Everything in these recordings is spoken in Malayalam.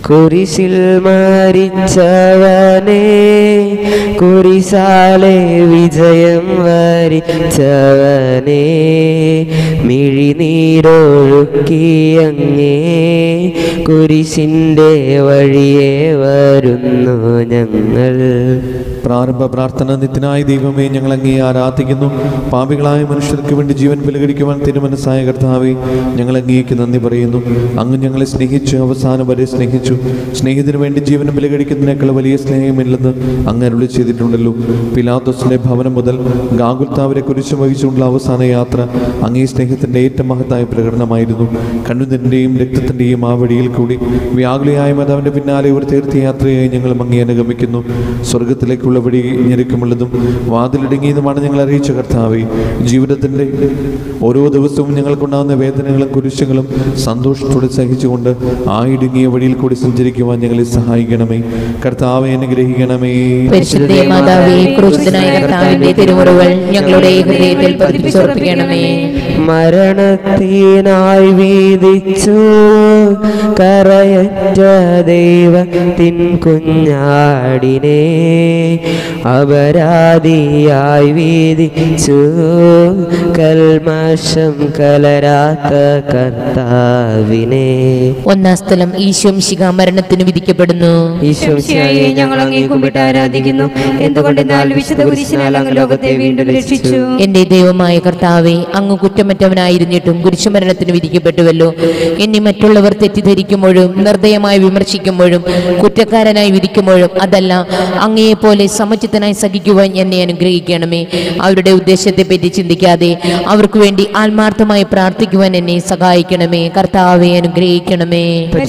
കുരിശിൽ മരിച്ചവനെ, കുരിശാലെ വിജയം വരിച്ചവനെ, മിഴിനീരൊഴുക്കിയങ്ങേ കുരിശിൻ്റെ വഴിയെ വരുന്നു ഞങ്ങൾ. പ്രാരംഭ പ്രാർത്ഥന. നിത്യനായ ദൈവമേ, ഞങ്ങൾ അങ്ങേ ആരാധിക്കുന്നു. പാപികളായ മനുഷ്യർക്ക് വേണ്ടി ജീവൻ ബലികഴിക്കുവാൻ തിരുമനസ്സായ കർത്താവേ, ഞങ്ങൾ അങ്ങേക്ക് നന്ദി പറയുന്നു. അങ്ങ് ഞങ്ങളെ സ്നേഹിച്ചു, അവസാനം വരെ സ്നേഹിച്ചു. സ്നേഹിതന് വേണ്ടി ജീവൻ ബലികഴിക്കുന്നതിനേക്കാൾ വലിയ സ്നേഹമില്ലെന്ന് അങ്ങ് അരുളി ചെയ്തിട്ടുണ്ടല്ലോ. പിലാത്തോസിന്റെ ഭവനം മുതൽ ഗാഗുൽത്താവരെ കുരിശു വഹിച്ചുകൊണ്ടുള്ള അവസാന യാത്ര അങ്ങേ സ്നേഹത്തിന്റെ ഏറ്റവും മഹത്തായ പ്രകടനമായിരുന്നു. കണ്ണുനീരിന്റെയും രക്തത്തിന്റെയും ആ വഴിയിൽ കൂടി വ്യാകുലയായ മാതാവിന്റെ പിന്നാലെ ഒരു തീർത്ഥയാത്രയായി ഞങ്ങൾ അങ്ങേ അനുഗമിക്കുന്നു. സ്വർഗത്തിലേക്കുള്ള വഴി ഞെരുക്കമുള്ളതും വാതിലിടുങ്ങിയതുമാണ് ഞങ്ങൾ അറിയിച്ച കർത്താവേ. ജീവിതത്തിന്റെ ഓരോ ദിവസവും ഞങ്ങൾക്കുണ്ടാകുന്ന വേദനകളും കുരിശുകളും സന്തോഷത്തോടെ സഹിച്ചുകൊണ്ട് ആ ഇടുങ്ങിയ വഴിയിൽ കൂടി സഞ്ചരിക്കുവാൻ ഞങ്ങളെ സഹായിക്കണമേ. കർത്താവെ, അനുഗ്രഹിക്കണമേ. മരണത്തിനായി വീതിച്ചു കരയറ്റ ദൈവത്തിൻ കുഞ്ഞാടിനെ, അപരാധിയായി വീതിച്ചു കൽമഷം കലരാത്ത കർത്താവിനെ. ഒന്നാം സ്ഥലം. ഈശോ മിശിഹാ മരണത്തിന് വിധിക്കപ്പെടുന്നു. ഈശോ മിശിഹായെ ഞങ്ങൾ അങ്ങേ കുമ്പിട്ട് ആരാധിക്കുന്നു. എന്തുകൊണ്ടെന്നാൽ വിശുദ്ധ കുരിശിനാൽ അങ്ങ് ലോകത്തെ വീണ്ടും രക്ഷിച്ചു. എന്റെ ദൈവമായ കർത്താവേ, അങ്ങ് കുറ്റമറ്റവനായിരുന്നിട്ടും കുരിശുമരണത്തിന് വിധിക്കപ്പെട്ടുവല്ലോ. എന്നെ മറ്റുള്ളവർ തെറ്റിദ്ധരിക്കുമ്പോഴും നിർദ്ദയമായി വിമർശിക്കുമ്പോഴും കുറ്റക്കാരനായി വിധിക്കുമ്പോഴും അതല്ല, അങ്ങയെപ്പോലെ സമചിത്തനായി സഹിക്കുവാൻ എന്നെ അനുഗ്രഹിക്കണമേ. അവരുടെ ഉദ്ദേശത്തെ പറ്റി ചിന്തിക്കാതെ അവർക്ക് വേണ്ടി ആത്മാർത്ഥമായി പ്രാർത്ഥിക്കുവാൻ എന്നെ സഹായിക്കണമേ. കർത്താവെ, അനുഗ്രഹിക്കണമേ.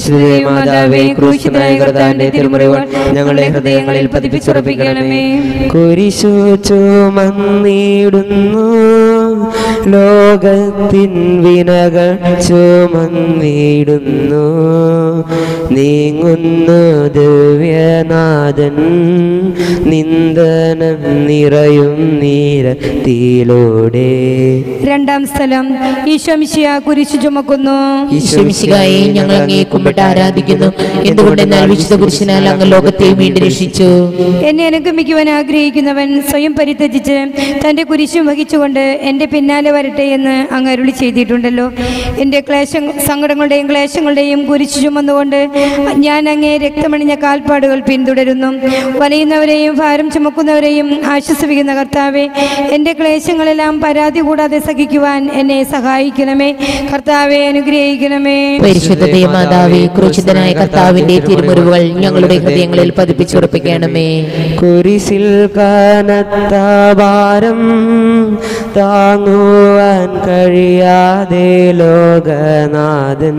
ഞങ്ങളുടെ ഹൃദയങ്ങളിൽ പതിപ്പിച്ചുറപ്പിക്കണമേ. കുരിശു ചുമന്നിടുന്നു ലോകത്തിൻ വിനകൾ ചുമന്നിടുന്നു, നീങ്ങുന്നു ദിവ്യനാഥൻ നിന്ദനം നിറയും നീരത്തിലൂടെ. രണ്ടാം സ്ഥലം. ഈശോ മിശിഹാ കുരിശു ചുമക്കുന്നു. ഈശോ മിശിഹായെ ഞങ്ങൾ അങ്ങേ കുമ്പിട്ട് ആരാധിക്കുന്നു. എന്തുകൊണ്ടെന്നാൽ വിശുദ്ധ കുരിശിനാൽ അങ്ങ് ലോകത്തെ വീണ്ടും രക്ഷിച്ചു. എന്നെ അനുഗമിക്കുവാൻ ആഗ്രഹിക്കുന്നവൻ സ്വയം പരിത്യജിച്ച് തന്റെ കുരിശും വഹിച്ചുകൊണ്ട് എന്റെ പിന്നാലെ വരട്ടെ എന്ന് അങ്ങ് അരുളി ചെയ്തിട്ടുണ്ടല്ലോ. എൻ്റെ സങ്കടങ്ങളുടെയും ക്ലേശങ്ങളുടെയും കുരിശു ചുമന്നുകൊണ്ട് ഞാൻ അങ്ങേ രക്തമണിഞ്ഞ കാൽപ്പാടുകൾ പിന്തുടരുന്നു. വലയുന്നവരെയും ഭാരം ചുമക്കുന്നവരെയും ആശ്വസിപ്പിക്കുന്ന കർത്താവെ, എൻ്റെ ക്ലേശങ്ങളെല്ലാം പരാതി കൂടാതെ സഹിക്കുവാൻ എന്നെ സഹായിക്കണമേ. കർത്താവെ, അനുഗ്രഹിക്കണമേ. പരിശുദ്ധ മാതാവേ, ക്രൂശിതനായ കർത്താവിന്റെ തിരുമുറിവുകൾ ഞങ്ങളുടെ ഹൃദയങ്ങളിൽ പതിപ്പിച്ചുറപ്പിക്കണമേ. കുരിശിൽ കനത്ത ഭാരം താങ്ങുവാൻ കഴിയാതെ ലോകനാഥൻ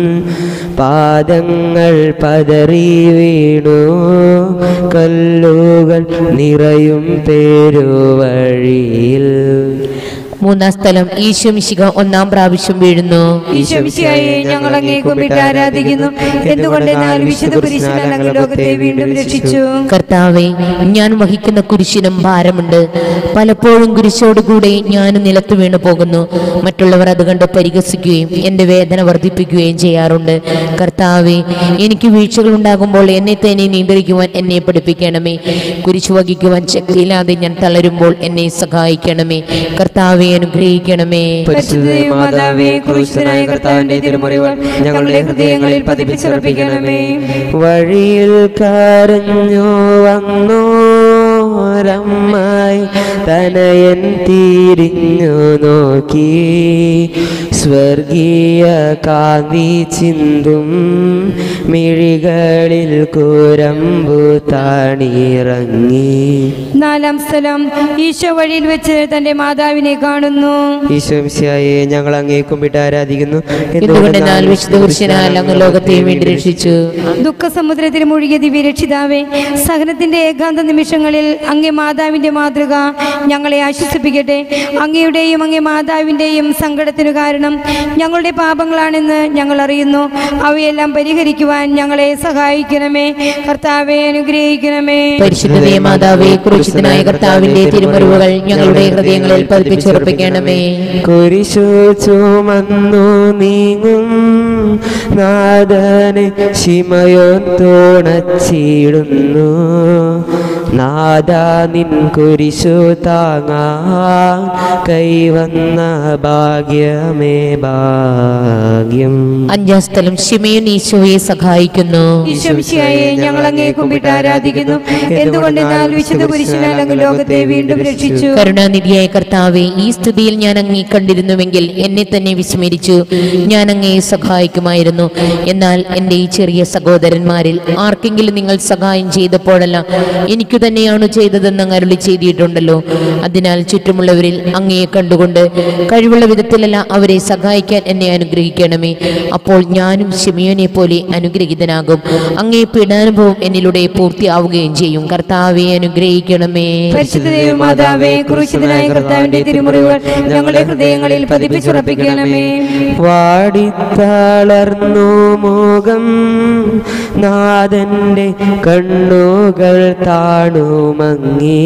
പാദങ്ങൾ പതറി വീണു, കല്ലുകൾ നിറയും പെരുവഴിയിൽ. മൂന്നാം സ്ഥലം. ഈശോ മിശിഹാ ഒന്നാം പ്രാവശ്യം വീഴുന്നു. ഈശോ മിശിഹായെ ഞങ്ങൾ അങ്ങേ കുമ്പിട്ട് ആരാധിക്കുന്നു. എന്തുകൊണ്ടെന്നാൽ വിശുദ്ധ കുരിശിനാൽ അങ്ങ് ലോകത്തെ വീണ്ടും രക്ഷിച്ചു. കർത്താവേ, ഞാൻ വഹിക്കുന്ന കുരിശിനും ഭാരമുണ്ട്. പലപ്പോഴും കുരിശോടുകൂടെ ഞാൻ നിലത്ത് വീണു പോകുന്നു. മറ്റുള്ളവർ അത് കണ്ട് പരിഹസിക്കുകയും എന്റെ വേദന വർദ്ധിപ്പിക്കുകയും ചെയ്യാറുണ്ട്. കർത്താവേ, എനിക്ക് വീഴ്ചകൾ ഉണ്ടാകുമ്പോൾ എന്നെ തന്നെ നിയന്ത്രിക്കുവാൻ എന്നെ പഠിപ്പിക്കണമേ. കുരിശു വഹിക്കുവാൻ ശക്തിയില്ലാതെ ഞാൻ തളരുമ്പോൾ എന്നെ സഹായിക്കണമേ. കർത്താവെ, അനുഗ്രഹിക്കണമേ. മാതാവേ, ക്രൂശിതനായ കർത്താവിന്റെ തിരുമുറിവുകൾ ഞങ്ങളുടെ ഹൃദയങ്ങളിൽ പതിപ്പിച്ചുറപ്പിക്കണമേ. വഴിയിൽ കരഞ്ഞു വന്നോരമ്മായി തനയൻ തിരിഞ്ഞു നോക്കി, സ്വർഗീയ കാന്തി ചിന്തും മിഴികളിൽ കുരമ്പു താണിറങ്ങി. നാലാം സ്ഥലം. ഈശോ വഴിയിൽ വെച്ച് തന്റെ മാതാവിനെ കാണുന്നു. ഈശോ മിശിഹായെ ഞങ്ങൾ അങ്ങേ കുമ്പിട്ട് ആരാധിക്കുന്നു. എന്തുകൊണ്ടെന്നാൽ വിശുദ്ധ കുരിശിനാൽ അങ്ങ് ലോകത്തെ വീണ്ടും രക്ഷിച്ചു. ദുഃഖസമുദ്രത്തിൽ മുഴുകിയ ദിവ്യരക്ഷിതാവേ, സഹനത്തിന്റെ ഏകാന്ത നിമിഷങ്ങളിൽ അങ്ങേ മാതാവിന്റെ മാതൃക ഞങ്ങളെ ആശ്വസിപ്പിക്കട്ടെ. അങ്ങയുടെയും അങ്ങേ മാതാവിൻ്റെയും സങ്കടത്തിനു കാരണം ഞങ്ങളുടെ പാപങ്ങളാണെന്ന് ഞങ്ങൾ അറിയുന്നു. അവയെല്ലാം പരിഹരിക്കുവാൻ ഞങ്ങളെ സഹായിക്കണമേ. കർത്താവെ അനുഗ്രഹിക്കണമേ. പരിശുദ്ധ മാതാവേ, ക്രൂശിതനായ കർത്താവിന്റെ തിരുമുറിവുകൾ ഞങ്ങളുടെ ഹൃദയങ്ങളിൽ പതിപ്പിച്ചുറപ്പിക്കണമേ. കുരിശു ചുമന്നു നീങ്ങും നാഥനെ ശിമയോൻ തുണച്ചിടുന്നു. നാദാ നിൻ കുരിശു താങ്ങാ കൈവന്ന ഭാഗ്യമേ ഭാഗ്യം. അഞ്ചാം സ്ഥലം ശിമയോൻ ഈശോയെ സഹായിക്കുന്നു. ഈശോമിശിഹായെ ഞങ്ങൾ അങ്ങേ കുമ്പിട്ട് ആരാധിക്കുന്നു. എന്തുകൊണ്ടെന്നാൽ വിശുദ്ധ കുരിശിനാൽ അങ്ങ് ലോകത്തെ വീണ്ടും രക്ഷിച്ചു. കരുണാനിധിയായ കർത്താവേ, ഈ സ്ഥിതിയിൽ ഞാൻ അങ്ങേ കണ്ടിരുന്നുവെങ്കിൽ എന്നെ തന്നെ വിസ്മരിച്ചു ഞാൻ അങ്ങയെ സഹായിക്കുമായിരുന്നു. എന്നാൽ എൻ്റെ ഈ ചെറിയ സഹോദരന്മാരിൽ ആർക്കെങ്കിലും നിങ്ങൾ സഹായം ചെയ്തപ്പോഴെല്ലാം എനിക്കു തന്നെയാണ് ചെയ്തതെന്ന് അങ്ങ് അരുളി ചെയ്തിട്ടുണ്ടല്ലോ. അതിനാൽ ചുറ്റുമുള്ളവരിൽ അങ്ങയെ കണ്ടുകൊണ്ട് കഴിവുള്ള വിധത്തിലല്ല അവരെ സഹായിക്കാൻ എന്നെ അനുഗ്രഹിക്കണമേ. അപ്പോൾ ഞാനും ശിമയോനെ പോലെ അനുഗ്രഹീതനാകും. അങ്ങേ പീഡാനുഭവം എന്നിലൂടെ പൂർത്തിയാവുകയും ചെയ്യും. കർത്താവെ അനുഗ്രഹിക്കണമേ. പരിശുദ്ധ മാതാവേ, ക്രൂശിതനായ കർത്താവിന്റെ തിരുമുറിവുകൾ ഞങ്ങളുടെ ഹൃദയങ്ങളിൽ പതിപ്പിച്ചുറപ്പിക്കണമേ. വാടിത്തളർന്നു മുഖം നാഥന്റെ കണ്ണുകൾ താണുമങ്ങി.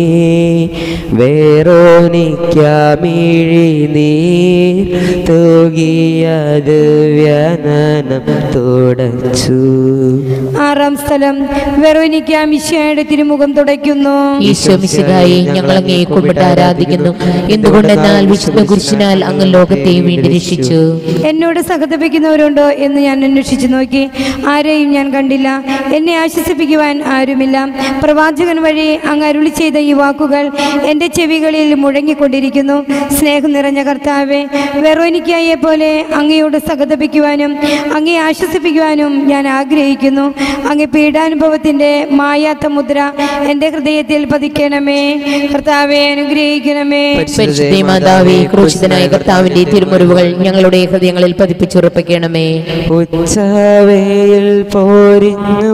വേറോനിക്കാമിഴി നീർ തൂകിയത് വ്യനനം തുടച്ചു. ആറാം സ്ഥലം വെറോനിക്ക മിശിഹായുടെ തിരുമുഖം തുടയ്ക്കുന്നു. ഈശോ മിശിഹായെ ഞങ്ങൾ അങ്ങയെ കുമ്പിട്ട് ആരാധിക്കുന്നു. എന്തുകൊണ്ടെന്നാൽ വിശുദ്ധ കുരിശിനാൽ അങ്ങ് ലോകത്തെ വീണ്ടും രക്ഷിച്ചു. എന്നോട് സഹതപിക്കുന്നവരുണ്ടോ എന്ന് ഞാൻ അന്വേഷിച്ചു നോക്കി, ആരെയും ഞാൻ കണ്ടില്ല. എന്നെ ആശ്വസിപ്പിക്കുവാൻ ആരുമില്ല. പ്രവാചകൻ വഴി അങ്ങ് അരുളി ചെയ്ത ഈ വാക്കുകൾ എൻ്റെ ചെവികളിൽ മുഴങ്ങിക്കൊണ്ടിരിക്കുന്നു. സ്നേഹം നിറഞ്ഞ കർത്താവെ, വെറോനിക്കയെ പോലെ അങ്ങയോട് സഹതപിക്കുവാനും അങ്ങയെ ആശ്വസിപ്പിക്കുവാനും ഞാൻ ആഗ്രഹിക്കുന്നു. അങ്ങ് പീഡാനുഭവത്തിൻ്റെ മായാത്ത മുദ്ര എൻ്റെ ഹൃദയത്തിൽ പതിക്കണമേ. കർത്താവെ അനുഗ്രഹിക്കണമേ. പരിശുദ്ധ മാതാവേ, ക്രൂശിതനായ കർത്താവിന്റെ തിരുമുറിവുകൾ ഞങ്ങളുടെ ഹൃദയങ്ങളിൽ പതിപ്പിച്ചുറപ്പിക്കണമേ. ഉച്ചവയിൽ പോരിഞ്ഞു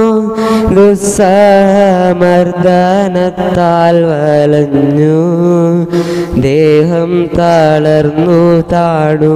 ദുസ്സമർദ്ദനത്താൽ വലഞ്ഞു. ദേഹം തളർന്നു താണു.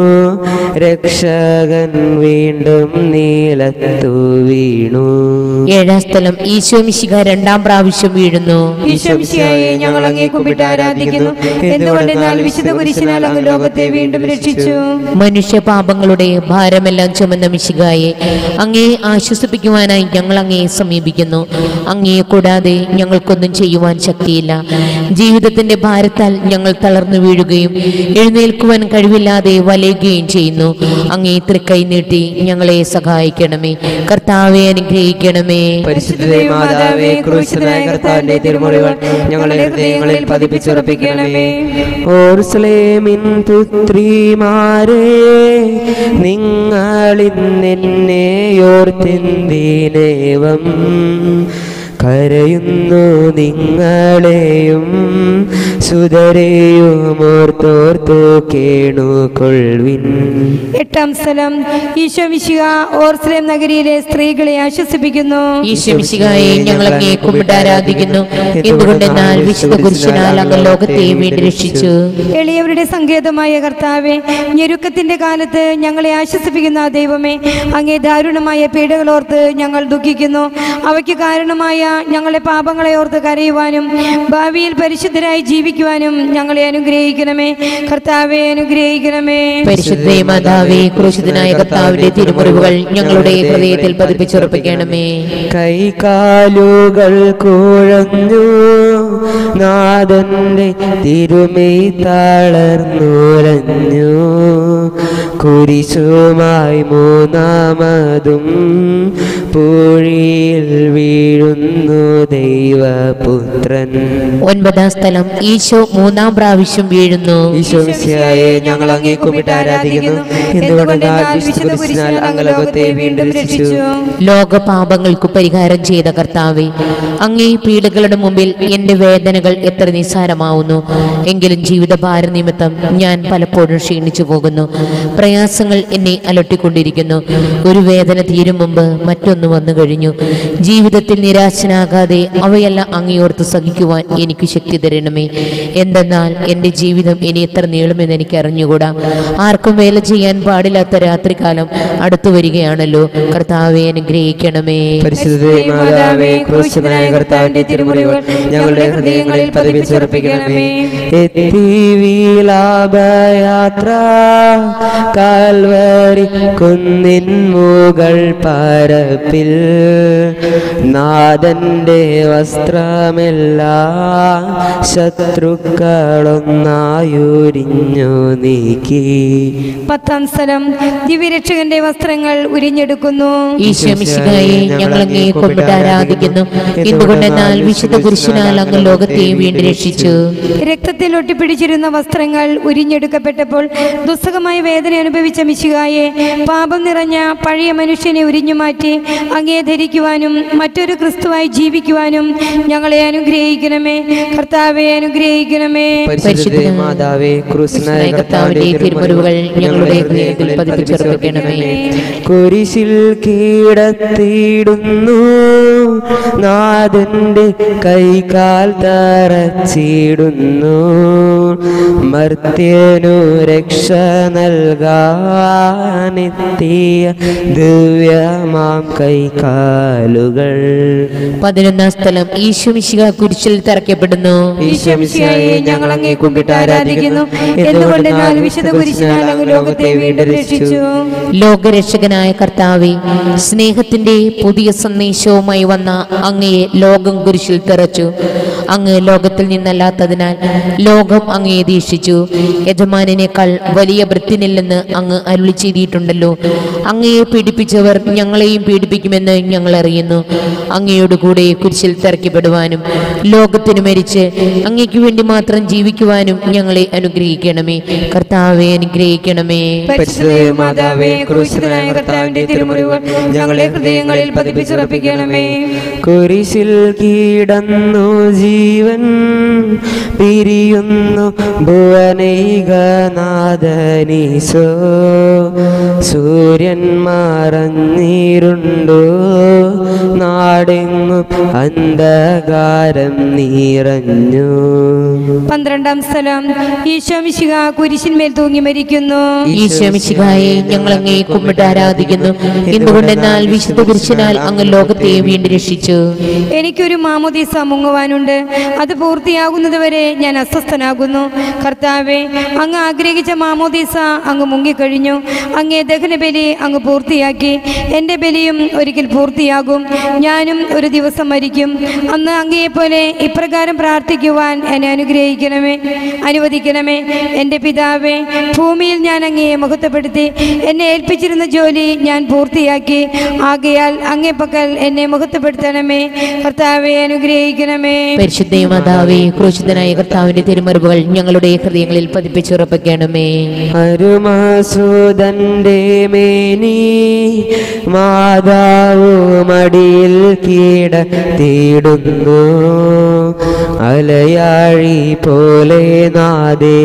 രക്ഷകൻ വീണ്ടും നീലത്തു വീണു. ഏഴാം സ്ഥലം ഈശോ മിശിഹ രണ്ടാം പ്രാവശ്യം വീഴുന്നു. ഈശോ മിശിഹായെ ഞങ്ങൾ അങ്ങേ കുമ്പിട്ട് ആരാധിക്കുന്നു. എന്തുകൊണ്ടെന്നാൽ വിശുദ്ധ കുരിശിനാൽ അങ്ങ് ലോകത്തെ വീണ്ടും രക്ഷിച്ചു. മനുഷ്യ പാപങ്ങളുടെ ഭാരമെല്ലാം ചുമന്ന മിശിഹായെ, അങ്ങയെ ആശ്വസിപ്പിക്കുവാനായി ഞങ്ങൾ അങ്ങയെ സമീപിക്കുന്നു. അങ്ങയെ കൂടാതെ ഞങ്ങൾക്കൊന്നും ചെയ്യുവാൻ ശക്തിയില്ല. ജീവിതത്തിന്റെ ഭാരത്താൽ ഞങ്ങൾ തളർന്നു വീഴുകയും എഴുന്നേൽക്കുവാൻ കഴിവില്ലാതെ വലയുകയും ചെയ്യുന്നു. അങ്ങേ തൃക്കൈ നീട്ടി ഞങ്ങളെ സഹായിക്കണമേ. കർത്താവെ അനുഗ്രഹിക്കണമേ. പരിശുദ്ധ മാതാവേ, ക്രൂശിതനായ കർത്താവിന്റെ തിരുമുറിവുകൾ ഞങ്ങളുടെ ഹൃദയങ്ങളിൽ പതിപ്പിച്ചുറപ്പിക്കണമേ. ഓർസലേമിൻ പുത്രിമാരെ, നിങ്ങളിന്നെയോർത്തെന്തിനേവം കരയുന്നു. നിങ്ങളെയും സുതരെയും ഓർത്തോർത്തു കേണുകൊള്ളുവിൻ. എട്ടാം സ്ഥലം ഈശോ മിശിഹ ഓർസലേം നഗരിയിലെ സ്ത്രീകളെ ആശ്വസിപ്പിക്കുന്നു. ഈശോ മിശിഹായെ ഞങ്ങൾ അങ്ങയെ കുമ്പിട്ട് ആരാധിക്കുന്നു. എന്തുകൊണ്ടെന്നാൽ വിശുദ്ധ കുരിശിനാൽ അങ്ങ് ലോകത്തെ വീണ്ടും രക്ഷിച്ചു. എളിയവരുടെ സങ്കേതമായ കർത്താവെ, ഞെരുക്കത്തിന്റെ കാലത്ത് ഞങ്ങളെ ആശ്വസിപ്പിക്കുന്ന ദൈവമേ, അങ്ങേ ദാരുണമായ പീഡകളോർത്ത് ഞങ്ങൾ ദുഃഖിക്കുന്നു. അവയ്ക്ക് കാരണമായ ഞങ്ങളെ പാപങ്ങളെ ഓർത്ത് കരയുവാനും ഭാവിയിൽ പരിശുദ്ധരായി ജീവിക്കുവാനും ഞങ്ങളെ അനുഗ്രഹിക്കണമേ. കർത്താവെ അനുഗ്രഹിക്കണമേ. പരിശുദ്ധ മാതാവേ, ക്രൂശിതനായ കർത്താവിന്റെ തിരുമുറിവുകൾ ഞങ്ങളുടെ ഹൃദയത്തിൽ പതിപ്പിച്ചുറപ്പിക്കണമേ. കൈകാലുകൾ കുഴഞ്ഞു നാഥന്റെ തിരുമൈ തളർന്നുലഞ്ഞു. കുരിശുമായി മൂന്നാമതും പൂഴിയിൽ വീഴുന്നു ദൈവപുത്രൻ. ഒൻപതാം സ്ഥലം ഈശോ മൂന്നാം പ്രാവശ്യം വീഴുന്നു. ഈശോ മിശിഹായെ ഞങ്ങൾ അങ്ങേ കുമ്പിട്ട് ആരാധിക്കുന്നു. എന്തുകൊണ്ടെന്നാൽ വിശുദ്ധ കുരിശിനാൽ അങ്ങ് ലോകത്തെ വീണ്ടും രക്ഷിച്ചു. ലോകപാപങ്ങൾക്ക് പരിഹാരം ചെയ്ത കർത്താവേ, അങ്ങേ പീഡകളുടെ മുമ്പിൽ എന്റെ വേദനകൾ എത്ര നിസ്സാരമാവുന്നു. എങ്കിലും ജീവിതഭാര നിമിത്തം ഞാൻ പലപ്പോഴും ക്ഷീണിച്ചു പോകുന്നു. പ്രയാസങ്ങൾ എന്നെ അലട്ടിക്കൊണ്ടിരിക്കുന്നു. ഒരു വേദന തീരും മുമ്പ് മറ്റൊന്ന് വന്നു കഴിഞ്ഞു. ജീവിതത്തിൽ നിരാശനാകാതെ അവയെ അവയെല്ലാം അങ്ങയോർത്ത് സഹിക്കുവാൻ എനിക്ക് ശക്തി തരണമേ. എന്തെന്നാൽ എൻ്റെ ജീവിതം ഇനി എത്ര നീളുമെന്ന് എനിക്ക് അറിഞ്ഞുകൂടാ. ആർക്കും വേല ചെയ്യാൻ പാടില്ലാത്ത രാത്രികാലം അടുത്തു വരികയാണല്ലോ. കർത്താവെ അനുഗ്രഹിക്കണമേ. പരിശുദ്ധമാതാവേ, ക്രൂശിതനായ കർത്താവിന്റെ തിരുമുറിവുകൾ ഞങ്ങളുടെ ഹൃദയങ്ങളിൽ പതിപ്പിച്ചുറപ്പിക്കണമേ. വിലാപയാത്ര കാൽവരി കുന്നിൻ മുകൾ പരപ്പിൽ നാഥന്റെ വസ്ത്രമെല്ലാം ശത്രുക്കളൊന്നായുരിഞ്ഞു നീക്കി. 10-ാം സ്ഥലം ദിവ്യരക്ഷകന്റെ വസ്ത്രങ്ങൾ ഉരിഞ്ഞെടുക്കുന്നു. ഈശോ മിശിഹായെ, ഞങ്ങൾ അങ്ങേ കുമ്പിട്ട് ആരാധിക്കുന്നു. എന്തുകൊണ്ടെന്നാൽ വിശുദ്ധ കുരിശിനാൽ അങ്ങ് ലോകത്തെ വീണ്ടും രക്ഷിച്ചു. രക്തത്തിൽ ഒട്ടിപ്പിടിച്ചിരുന്ന വസ്ത്രങ്ങൾ ഉരിഞ്ഞെടുക്കപ്പെട്ടപ്പോൾ ദുസ്സഹമായ വേദന അനുഭവിച്ച മിശിഹായെ, പാപം നിറഞ്ഞ പഴയ മനുഷ്യനെ ഉരിഞ്ഞുമാറ്റി അങ്ങേ ധരിക്കുവാനും മറ്റൊരു ക്രിസ്തുവായി ജീവിക്കുവാനും ഞങ്ങളെ അനുഗ്രഹിക്കണമേ. കർത്താവെ അനുഗ്രഹിക്കണമേ. പരിശുദ്ധമാതാവേ, ക്രൂശിതനായ കർത്താവിന്റെ തിരുമുറിവുകൾ ഞങ്ങളുടെ ഹൃദയത്തിൽ പതിപ്പിച്ചുറപ്പിക്കണമേ. കുരിശിൽ കീടത്തിടുന്നു നാഥന്റെ കൈകാൽ തറച്ചിടുന്നു. മർത്യനു രക്ഷ നൽകാനെത്തിയ ദിവ്യമാം കൈകാലുകൾ. 11-ാം സ്ഥലം ഈശോ മിശിഹാ കുരിശിൽ തറയ്ക്കപ്പെടുന്നു. ഈശോ മിശിഹായെ, ഞങ്ങൾ അങ്ങേ കുമ്പിട്ട് ആരാധിക്കുന്നു. എന്തുകൊണ്ടെന്നാൽ വിശുദ്ധ കുരിശിനാൽ അങ്ങ് ലോകത്തെ വീണ്ടും രക്ഷിച്ചു. ലോകരക്ഷകനായ കർത്താവേ, സ്നേഹത്തിന്റെ പുതിയ സന്ദേശവുമായി വന്ന അങ്ങയെ ലോകം കുരിശിൽ തറച്ചു. അങ്ങ് ലോകത്തിൽ നിന്നല്ലാത്തതിനാൽ ലോകം അങ്ങയെ ദീക്ഷിച്ചു. യജമാനേക്കാൾ വലിയ ഭൃത്യനില്ലെന്ന് അങ്ങ് അരുളി ചെയ്തിട്ടുണ്ടല്ലോ. അങ്ങയെ പീഡിപ്പിച്ചവർ ഞങ്ങളെയും പീഡിപ്പിക്കുമെന്ന് ഞങ്ങൾ അറിയുന്നു. അങ്ങയോടുകൂടെ കുരിശിൽ തറയ്ക്കപ്പെടുവാനും ലോകത്തിനു മരിച്ച് അങ്ങയ്ക്ക് വേണ്ടി മാത്രം ജീവിക്കുവാനും ഞങ്ങളെ അനുഗ്രഹിക്കണമേ. കർത്താവെ അനുഗ്രഹിക്കണമേ. പരിശുദ്ധമാതാവേ, ക്രൂശിതനായ കർത്താവിന്റെ തിരുമുറിവുകൾ ഞങ്ങളുടെ ഹൃദയങ്ങളിൽ പതിപ്പിച്ചുറപ്പിക്കണമേ. കുരിശിൽ കീടന്നു ജീവൻ പിരിയുന്നു ഭുവനൈകനാഥനീശോ. സൂര്യൻ മറഞ്ഞിരുണ്ടോ നാടെങ്ങും അന്ധകാരം നിറഞ്ഞു. 12-ാം സ്ഥലം ഈശോ മിശിഹാ കുരിശിന്മേൽ തൂങ്ങി മരിക്കുന്നു. ഈശോ മിശിഹായെ, ഞങ്ങൾ അങ്ങേ കുമ്പിട്ട് ആരാധിക്കുന്നു. എന്തുകൊണ്ടെന്നാൽ വിശുദ്ധ കുരിശിനാൽ അങ്ങ് ലോകത്തെ വീണ്ടും രക്ഷിച്ചു. എനിക്കൊരു മാമോദീസ മുങ്ങുവാനുണ്ട്. അത് പൂർത്തിയാകുന്നതുവരെ ഞാൻ അസ്വസ്ഥനാകുന്നു. കർത്താവെ, അങ്ങ് ആഗ്രഹിച്ച മാമോദീസ അങ്ങ് മുങ്ങിക്കഴിഞ്ഞു. അങ്ങേ ദഹനബലി അങ്ങ് പൂർത്തിയാക്കി. എൻ്റെ ബലിയും ഒരിക്കൽ പൂർത്തിയാകും. ഞാനും ഒരു ദിവസം മരിക്കും. അന്ന് അങ്ങയെപ്പോലെ ഇപ്രകാരം പ്രാർത്ഥിക്കുവാൻ എന്നെ അനുവദിക്കണമേ. എൻ്റെ പിതാവേ, ഭൂമിയിൽ ഞാൻ അങ്ങയെ മഹത്വപ്പെടുത്തി. എന്നെ ഏൽപ്പിച്ചിരുന്ന ജോലി ഞാൻ പൂർത്തിയാക്കി. ആകയാൽ അങ്ങേ പക്കൽ എന്നെ മഹത്വപ്പെടുത്തണമേ. കർത്താവെ അനുഗ്രഹിക്കണമേ. പരിശുദ്ധമാതാവേ, ക്രൂശിതനായ കർത്താവിന്റെ തിരുമുറിവുകൾ ഞങ്ങളുടെ ഹൃദയങ്ങളിൽ പതിപ്പിച്ചുറപ്പിക്കണമേ. അരുമാസൂദന്റെ മേനി മാതാവു മടിയിൽ കീടത്തിടുന്നു. അലയാഴി പോലെ നാദേ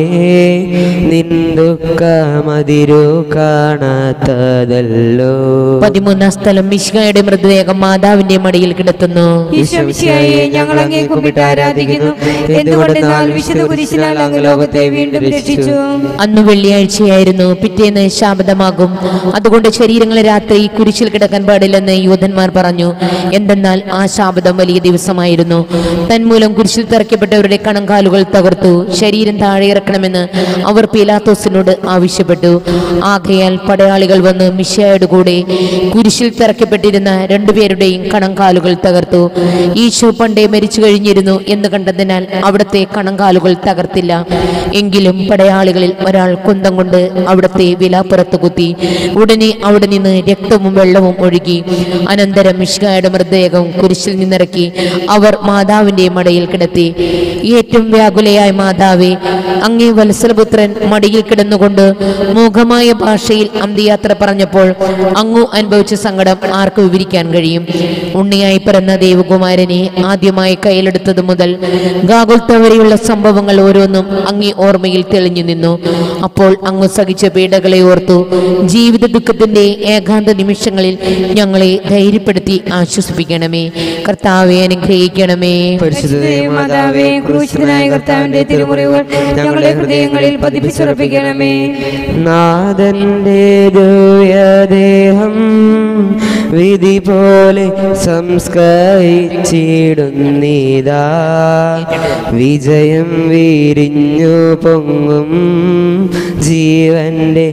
നിന്ദുക്കമതിരു കാണാത്തതല്ലോ. 13-ാം സ്ഥലം മിശിഹായുടെ മൃതദേഹം മാതാവിന്റെ മടിയിൽ കിടത്തുന്നു. ഈശോ മിശിഹായെ, ഞങ്ങൾ അങ്ങേ കുമ്പിട്ട് ആരാധിക്കുന്നു. എന്തുകൊണ്ടെന്നാൽ വിശുദ്ധ കുരിശിനാൽ അങ്ങ് ലോകത്തെ വീണ്ടും രക്ഷിച്ചു. അന്ന് വെള്ളിയാഴ്ചയായിരുന്നു. പിറ്റേന്ന് ശാബദമാകും. അതുകൊണ്ട് ശരീരങ്ങളെ രാത്രി കുരിശിൽ കിടക്കാൻ പാടില്ലെന്ന് യൂതന്മാർ പറഞ്ഞു. എന്തെന്നാൽ ആ ശാബദം വലിയ ദിവസമായിരുന്നു. തന്മൂലം കുരിശിൽ തറയ്ക്കപ്പെട്ടവരുടെ കണങ്കാലുകൾ തകർത്തു. ശരീരം താഴെ ഇറക്കണമെന്ന് അവർ പീലാത്തോസിനോട് ആവശ്യപ്പെട്ടു. ആകയാൽ പടയാളികൾ വന്ന് മിശിഹായുടെ കൂടെ കുരിശിൽ തറയ്ക്കപ്പെട്ടിരുന്ന രണ്ടുപേരുടെയും കണങ്കാലുകൾ തകർത്തു. ഈശോ പണ്ടേ മരിച്ചു കഴിഞ്ഞിരുന്നു എന്ന് കണ്ടതിനാൽ അവിടുത്തെ കണങ്കാലുകൾ തകർത്തില്ല. എങ്കിലും പടയാളികളിൽ ഒരാൾ കുന്തം കൊണ്ട് അവിടുത്തെ വിലാപ്പുറത്ത് കുത്തി. ഉടനെ അവിടെ നിന്ന് രക്തവും വെള്ളവും ഒഴുകി. അനന്തരം മിശിഹായുടെ മൃതദേഹം കുരിശിൽ നിന്നിറക്കി അവർ മാതാവിന്റെ മടയിൽ കിടത്തി. വെളിപ്പെടുത്തി. ഏറ്റവും വ്യാകുലയായ മാതാവേ, അങ്ങേ വത്സലപുത്രൻ മടിയിൽ കിടന്നുകൊണ്ട് മൂകമായ ഭാഷയിൽ അന്ത്യയാത്ര പറഞ്ഞപ്പോൾ അങ്ങു അനുഭവിച്ച സങ്കടം ആർക്ക് വിവരിക്കാൻ കഴിയും? ഉണ്ണിയായി പിറന്ന ദേവകുമാരനെ ആദ്യമായി കയ്യിലെടുത്തത് മുതൽ ഗാഗുൽത്ത വരെയുള്ള സംഭവങ്ങൾ ഓരോന്നും അങ്ങേ ഓർമ്മയിൽ തെളിഞ്ഞു നിന്നു. അപ്പോൾ അങ്ങ് സഹിച്ച പീഡകളെ ഓർത്തു ജീവിത ദുഃഖത്തിന്റെ ഏകാന്ത നിമിഷങ്ങളിൽ ഞങ്ങളെ ധൈര്യപ്പെടുത്തി ആശ്വസിപ്പിക്കണമേ. കർത്താവെ, അനുഗ്രഹിക്കണമേ. മാതാവേ, ക്രൂശിതനായ കർത്താവിന്റെ തിരുമുറിവുകൾ ഞങ്ങളുടെ ഹൃദയങ്ങളിൽ പതിപ്പിച്ചുറപ്പിക്കണമേ. നാഥന്റെ ദിവ്യദേഹം വിധി പോലെ സംസ്കരിച്ചിടുന്നീതാ, വിജയം വിരിഞ്ഞു പൊങ്ങും ജീവന്റെ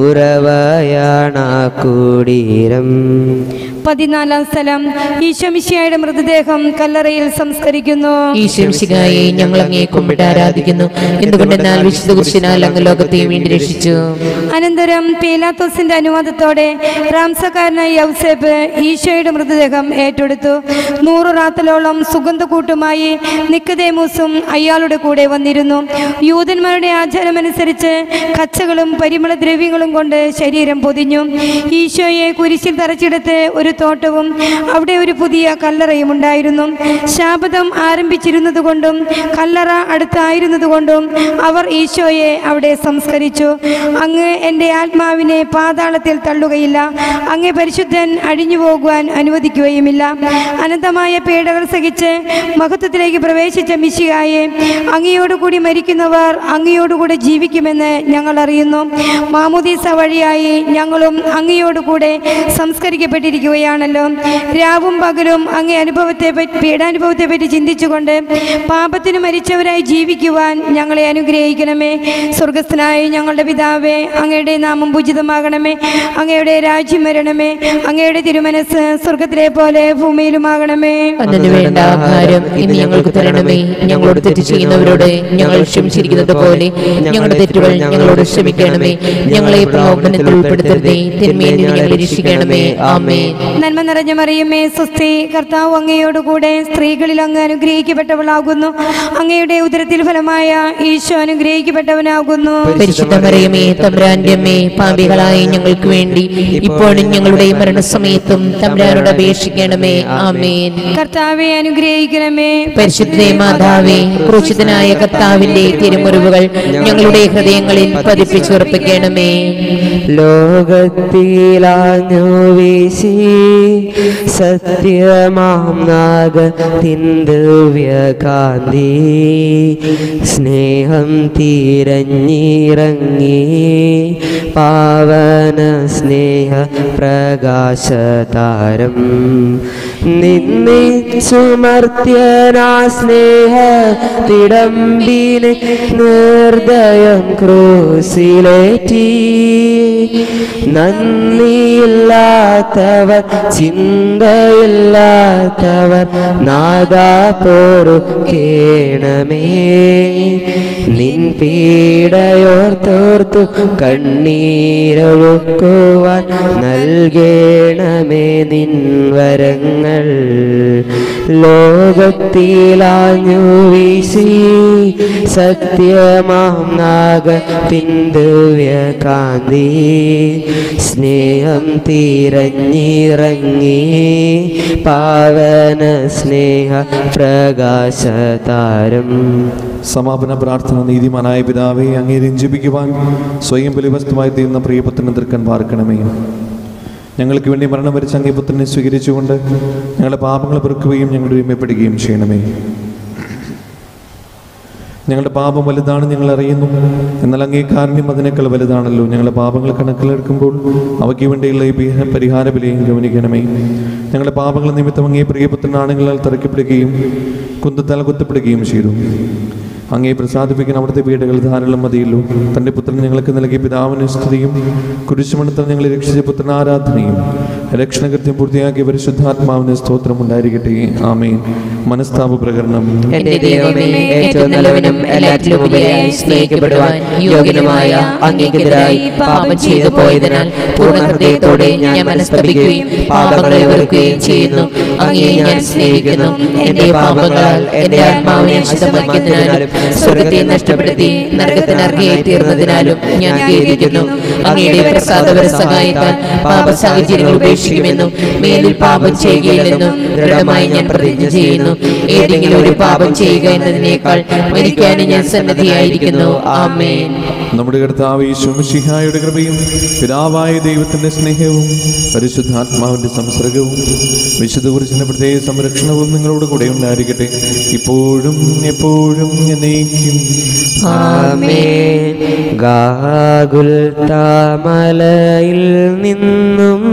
ഉറവയാണാ കുടീരം. 14-ാം സ്ഥലം. ഈശോമിശിഹായുടെ മൃതദേഹം കല്ലറയിൽ സംസ്കരിക്കുന്നു. ഈശോമിശിഹായെ ഞങ്ങൾ അങ്ങേ കുമ്പിട്ട് ആരാധിക്കുന്നു. എന്തുകൊണ്ടെന്നാൽ വിശുദ്ധ കുരിശിനാൽ അങ്ങ് ലോകത്തെ വീണ്ടും രക്ഷിച്ചു. അനന്തരം പീലാത്തോസിന്റെ അനുവാദത്തോടെ റാംസക്കാരനായ യൗസേപ്പ് ഈശോയുടെ മൃതദേഹം ഏറ്റെടുത്തു. 100 റാത്തലോളം സുഗന്ധക്കൂട്ടുമായി നിക്കദേമൂസും അയാളുടെ കൂടെ വന്നിരുന്നു. യൂതന്മാരുടെ ആചാരമനുസരിച്ച് കച്ചകളും പരിമളദ്രവ്യങ്ങളും കൊണ്ട് ശരീരം പൊതിഞ്ഞു. ഈശോയെ കുരിശിൽ തറച്ചെടുത്ത് ഒരു തോട്ടവും അവിടെ ഒരു പുതിയ കല്ലറയും ഉണ്ടായിരുന്നു. ശാബദം ആരംഭിച്ചിരുന്നതുകൊണ്ടും കല്ലറ അടുത്തായിരുന്നതുകൊണ്ടും അവർ ഈശോയെ അവിടെ സംസ്കരിച്ചു. അങ്ങ് എൻ്റെ ആത്മാവിനെ പാതാളത്തിൽ തള്ളുകയില്ല, അങ്ങേ പരിശുദ്ധൻ അഴിഞ്ഞു പോകുവാൻ അനുവദിക്കുകയുമില്ല. അനന്തമായ പീഡകൾ സഹിച്ച് മഹത്വത്തിലേക്ക് പ്രവേശിച്ച മിശിഹായെ, അങ്ങയോടുകൂടി മരിക്കുന്നവർ അങ്ങയോടുകൂടെ ജീവിക്കുമെന്ന് ഞങ്ങൾ അറിയുന്നു. മാമോദീസ വഴിയായി ഞങ്ങളും അങ്ങയോടുകൂടെ സംസ്കരിക്കപ്പെട്ടിരിക്കുകയാണല്ലോ. രാവും പകലും അങ്ങേ പീഡാനുഭവത്തെ പറ്റി ചിന്തിച്ചുകൊണ്ട് പാപത്തിന് മരിച്ചവരായി ജീവിക്കുവാൻ ഞങ്ങളെ അനുഗ്രഹിക്കണമേ. സ്വർഗസ്ഥനായ ഞങ്ങളുടെ പിതാവേ, അങ്ങയുടെ നാമം പൂജിതമാകണമേ. അങ്ങയുടെ രാജ്യം വരണമേ. അങ്ങയുടെ തിരുമനസ് സ്വർഗത്തിലെ പോലെ ഭൂമിയിലുമാകണമേ. അതിനു വേണ്ട ആഹാരം ഇന്ന് ഞങ്ങൾക്ക് തരണമേ. ഞങ്ങളോട് തെറ്റ് ചെയ്യുന്നവരോട് ഞങ്ങൾ ക്ഷമിച്ചിരിക്കുന്നത് പോലെ ഞങ്ങളുടെ തെറ്റുകൾ ഞങ്ങളോട് ക്ഷമിക്കണമേ. ഞങ്ങളെ പ്രലോഭനത്തിൽ ഉൾപ്പെടുത്തരുതേ, തിന്മയിൽ നിന്ന് ഞങ്ങളെ രക്ഷിക്കണമേ. ആമേൻ. നന്മ നിറഞ്ഞ മറിയമേ, സ്വസ്തി, കർത്താവ് അങ്ങയോടുകൂടെ സ്ത്രീകളിൽ അങ്ങ് അനുഗ്രഹിക്കപ്പെട്ടവളാകുന്നു. അങ്ങയുടെ ഉദരത്തിൽ ഫലമായ ഈശോ അനുഗ്രഹിക്കപ്പെട്ടവനാകുന്നു. പരിശുദ്ധ മറിയമേ, തമ്പുരാന്റെ അമ്മേ, പാപികളായ ഞങ്ങൾക്ക് വേണ്ടി ഇപ്പോഴും ഞങ്ങളുടെ മരണസമയത്തും തമ്പുരാനോട് അപേക്ഷിക്കണമേ. ആമേൻ. കർത്താവെ അനുഗ്രഹിക്കണമേ. പരിശുദ്ധ മാതാവേ, ക്രൂശിതനായ കർത്താവിന്റെ തിരുമുറിവുകൾ ഞങ്ങളുടെ ഹൃദയങ്ങളിൽ പതിപ്പിച്ചുറപ്പിക്കണമേ. ലോകത്തിലാഞ്ഞു വീശി സത്യമാം നാഗത്തിൻ ദിവ്യകാന്തി, സ്നേഹം തിരഞ്ഞിറങ്ങി പാവന സ്നേഹ പ്രകാശതാരം, നിന്നിച്ചുമർത്യനാ സ്നേഹ തിടമ്പിനെ നിർദ്ദയം ക്രൂസിലേറ്റി, നന്ദിയില്ലാത്തവർ ചിന്തയില്ലാത്തവർ നാദാ പൊറുക്കേണമേ. നിൻ പീഡയോർത്തോർത്തു കണ്ണീരൊഴുക്കുവാൻ നൽകേണമേ നിൻ വരങ്ങൾ. ലോകത്തിലാഞ്ഞു വീശി സത്യമാം നാഗത്തിൻ ദിവ്യകാന്തി, സ്നേഹം തിരഞ്ഞിറങ്ങി പാവന സ്നേഹ പ്രകാശതാരം. സമാപന പ്രാർത്ഥന. നീതിമാനായ പിതാവേ, അങ്ങേ രഞ്ജിപ്പിക്കുവാൻ സ്വയം ബലിവസ്തുമായി തീർന്ന പ്രിയപുത്രനെ തൃക്കൻ പാർക്കണമേ. ഞങ്ങൾക്ക് വേണ്ടി മരണം വരിച്ച അങ്ങേ പുത്രനെ സ്വീകരിച്ചുകൊണ്ട് ഞങ്ങളുടെ പാപങ്ങൾ പൊറുക്കുകയും ഞങ്ങളുടെ ഒരുമപ്പെടുകയും ചെയ്യണമേ. ഞങ്ങളുടെ പാപം വലുതാണ് ഞങ്ങൾ അറിയുന്നു, എന്നാൽ അങ്ങേ കാരുണ്യം അതിനേക്കാൾ വലുതാണല്ലോ. ഞങ്ങളുടെ പാപങ്ങൾ കണക്കിലെടുക്കുമ്പോൾ അവയ്ക്ക് വേണ്ടിയുള്ള ഈ പരിഹാര ബലിയും ഗവനിക്കണമേ. ഞങ്ങളുടെ പാപങ്ങൾ നിമിത്തം അങ്ങേ പ്രിയപുത്രൻ ആണുങ്ങളാൽ തറയ്ക്കപ്പെടുകയും കുന്തത്താൽ കുത്തപ്പെടുകയും ചെയ്തു. അങ്ങേ പ്രസാദിപ്പിക്കാൻ അവിടുത്തെ പീഡകൾ ധാരാളം മതിയല്ലോ. തൻ്റെ പുത്രൻ ഞങ്ങൾക്ക് നൽകിയ പിതാവിന് സ്തുതിയും കുരിശുമണത്തിൽ ഞങ്ങളെ രക്ഷിച്ച പുത്രൻ ആരാധനയും രക്ഷണകൃത്യം പൂർത്തിയാക്കിയ പരിശുദ്ധാത്മാവിന് സ്തോത്രം ഉണ്ടായിരിക്കട്ടെ. ആമേൻ. മനസ്താപ പ്രകരണം. എന്റെ ദൈവമേ, ഏറ്റവും നല്ലവനും എല്ലാറ്റിലും ഉപരിയായി സ്നേഹിക്കപ്പെടുവാൻ യോഗ്യനുമായ അങ്ങേക്കെതിരായി പാപം ചെയ്തു പോയതിനാൽ പൂർണ്ണ ഹൃദയത്തോടെ ഞാൻ മനസ്തപിക്കുകയും പാപങ്ങളെ വെറുക്കുകയും ചെയ്യുന്നു. അങ്ങയെ ഞാൻ സ്നേഹിക്കുന്നു. എന്റെ പാപങ്ങളാൽ എന്റെ ആത്മാവിനെ അശുദ്ധമാക്കിയതിനാലും സ്വർഗത്തെ നഷ്ടപ്പെടുത്തി നരകത്തിനർഹയായി തീർന്നതിനാലും ഞാൻ ഖേദിക്കുന്നു. അങ്ങയുടെ പ്രസാദപര സഹായത്താൽ പാപ സാഹചര്യങ്ങൾ ഉപേക്ഷിക്കുമെന്നും മേലിൽ പാപം ചെയ്യുകയില്ലെന്നും ദൃഢമായി ഞാൻ പ്രതിജ്ഞ ചെയ്യുന്നു. ഏതെങ്കിലും ഒരു പാപം ചെയ്യുക എന്നതിനേക്കാൾ മരിക്കാനും ഞാൻ സന്നദ്ധിയായിരിക്കുന്നു. ആമേൻ. നമ്മുടെ കർത്താവ് യേശു മിശിഹായുടെ കൃപയും പിതാവായ ദൈവത്തിന്റെ സ്നേഹവും പരിശുദ്ധാത്മാവിന്റെ സംസർഗവും വിശുദ്ധ കുരിശിന്റെ പ്രത്യേക സംരക്ഷണവും നിങ്ങളോട് കൂടെ ഉണ്ടായിരിക്കട്ടെ, ഇപ്പോഴും എപ്പോഴും എന്നേക്കും. ആമേൻ. ഗാഗുൽത്താമലയിൽ നിന്നും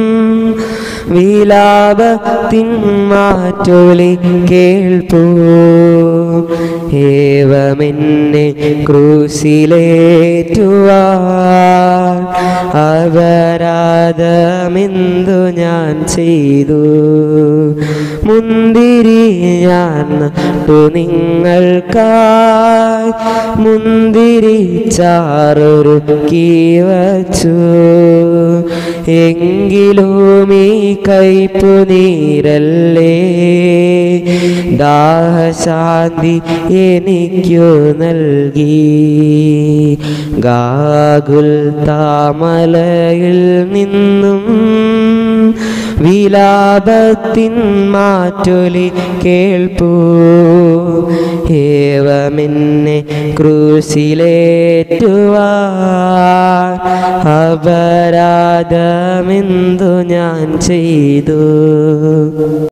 വിലാപത്തിൻ മാറ്റൊലി കേൾപ്പൂ. ഏവമെന്നെ ക്രൂശിലേറ്റുവാൻ അപരാധമെന്തു ഞാൻ ചെയ്തു. മുന്തിരി ഞാൻ നട്ടു നിങ്ങൾക്കായി, മുന്തിരി ചാറൊരുക്കി വച്ചു. എങ്കിലും ഈ കയ്പു നീരല്ലേ ദാഹശാന്തി എനിക്കു നൽകി. ഗാഗുൽത്താമലയിൽ നിന്നും വിലാപത്തിൻ മാറ്റൊലി കേൾപ്പൂ. ഏവമെന്നെ ക്രൂശിലേറ്റുവാൻ അപരാധമെന്തു ഞാൻ ചെയ്തു.